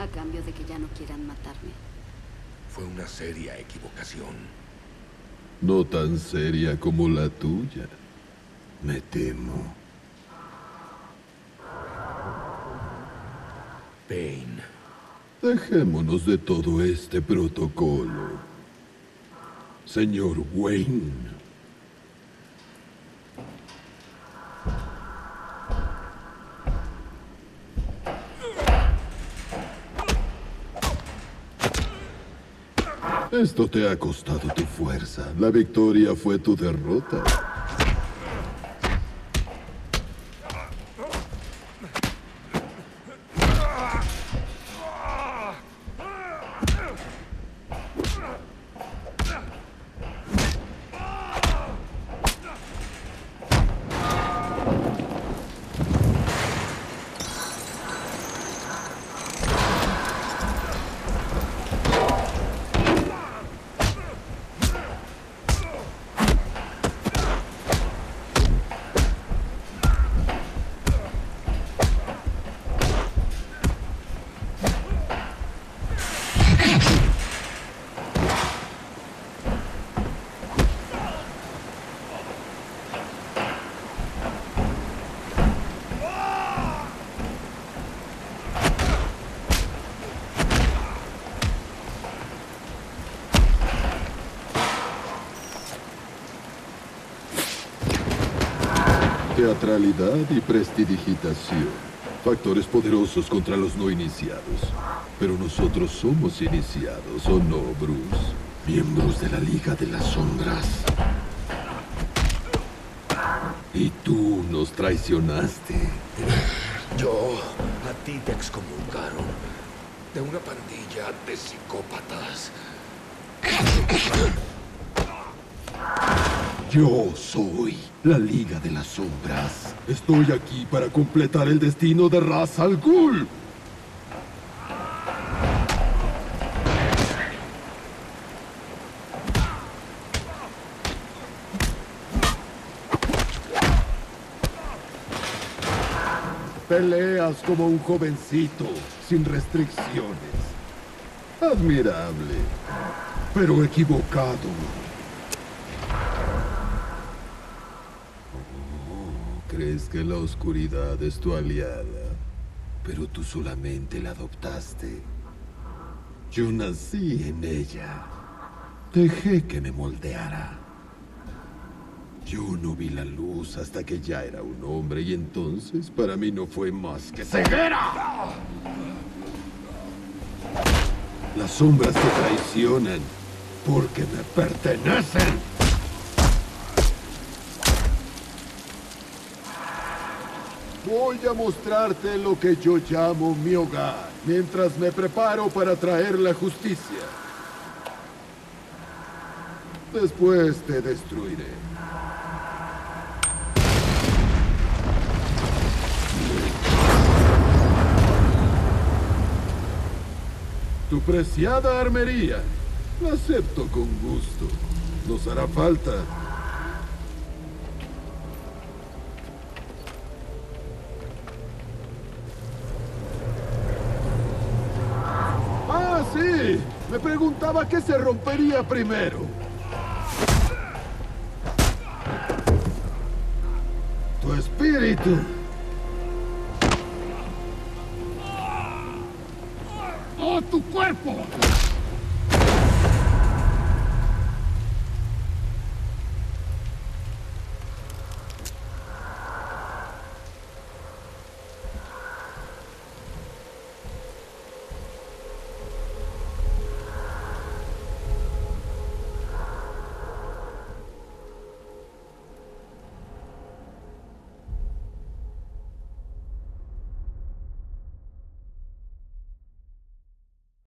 a cambio de que ya no quieran matarme. Fue una seria equivocación. No tan seria como la tuya, me temo. Payne. Dejémonos de todo este protocolo. Señor Wayne. Esto te ha costado tu fuerza. La victoria fue tu derrota. Teatralidad y prestidigitación. Factores poderosos contra los no iniciados. Pero nosotros somos iniciados, ¿o no, Bruce? Miembros de la Liga de las Sombras. Y tú nos traicionaste. Yo, a ti te excomulgaron de una pandilla de psicópatas. Yo soy la Liga de las Sombras. Estoy aquí para completar el destino de Ra's al Ghul. Peleas como un jovencito, sin restricciones. Admirable, pero equivocado. Crees que la oscuridad es tu aliada, pero tú solamente la adoptaste. Yo nací en ella. Dejé que me moldeara. Yo no vi la luz hasta que ya era un hombre y entonces para mí no fue más que ceguera. Las sombras te traicionan porque me pertenecen. Voy a mostrarte lo que yo llamo mi hogar, mientras me preparo para traer la justicia. Después te destruiré. Tu preciada armería. La acepto con gusto. Nos hará falta. ¡Ah, sí! Me preguntaba qué se rompería primero. Tu espíritu. ¡Oh, tu cuerpo!